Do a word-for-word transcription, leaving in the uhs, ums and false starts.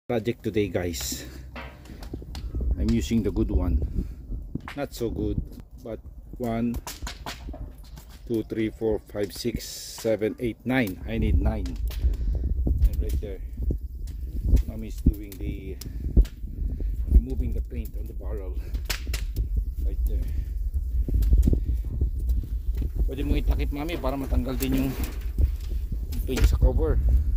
project today, guys. I'm using the good one, not so good, but one two three four five six seven eight nine. I need nine. And right there Mommy's doing the removing the paint on the barrel right there. Pwede mo itakip, Mommy, para matanggal din yung paint sa cover.